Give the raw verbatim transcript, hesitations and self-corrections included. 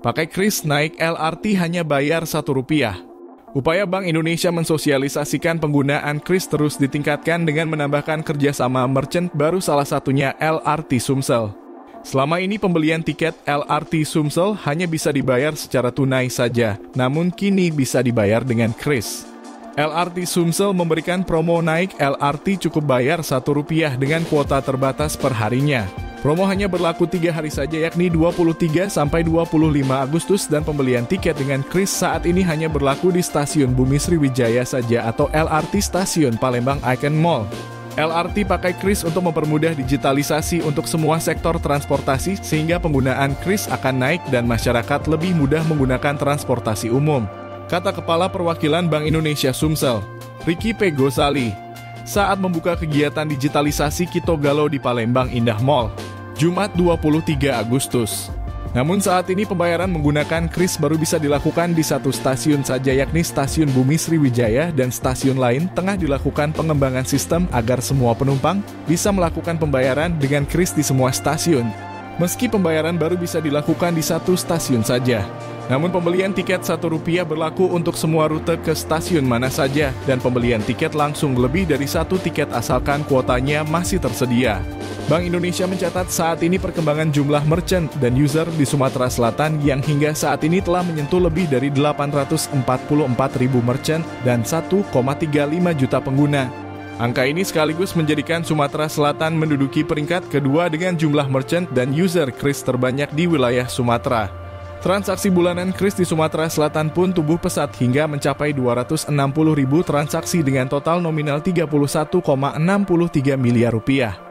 Pakai kris naik L R T hanya bayar satu rupiah. Upaya Bank Indonesia mensosialisasikan penggunaan kris terus ditingkatkan dengan menambahkan kerjasama merchant baru salah satunya L R T Sumsel. Selama ini pembelian tiket L R T Sumsel hanya bisa dibayar secara tunai saja, namun kini bisa dibayar dengan kris. L R T Sumsel memberikan promo naik L R T cukup bayar satu rupiah dengan kuota terbatas per harinya. Promo hanya berlaku tiga hari saja, yakni dua puluh tiga sampai dua puluh lima Agustus, dan pembelian tiket dengan kris saat ini hanya berlaku di Stasiun Bumi Sriwijaya saja atau L R T Stasiun Palembang Icon Mall. L R T pakai kris untuk mempermudah digitalisasi untuk semua sektor transportasi sehingga penggunaan kris akan naik dan masyarakat lebih mudah menggunakan transportasi umum, kata Kepala Perwakilan Bank Indonesia Sumsel, Ricky P. Gosali, saat membuka kegiatan digitalisasi Kitogalo di Palembang Indah Mall, Jumat dua puluh tiga Agustus. Namun saat ini pembayaran menggunakan kris baru bisa dilakukan di satu stasiun saja, yakni Stasiun Bumi Sriwijaya, dan stasiun lain tengah dilakukan pengembangan sistem agar semua penumpang bisa melakukan pembayaran dengan kris di semua stasiun. Meski pembayaran baru bisa dilakukan di satu stasiun saja, namun pembelian tiket satu rupiah berlaku untuk semua rute ke stasiun mana saja, dan pembelian tiket langsung lebih dari satu tiket asalkan kuotanya masih tersedia. Bank Indonesia mencatat saat ini perkembangan jumlah merchant dan user di Sumatera Selatan yang hingga saat ini telah menyentuh lebih dari delapan ratus empat puluh empat ribu merchant dan satu koma tiga lima juta pengguna. Angka ini sekaligus menjadikan Sumatera Selatan menduduki peringkat kedua dengan jumlah merchant dan user kris terbanyak di wilayah Sumatera. Transaksi bulanan kris di Sumatera Selatan pun tumbuh pesat hingga mencapai dua ratus enam puluh ribu transaksi dengan total nominal tiga puluh satu koma enam tiga miliar rupiah.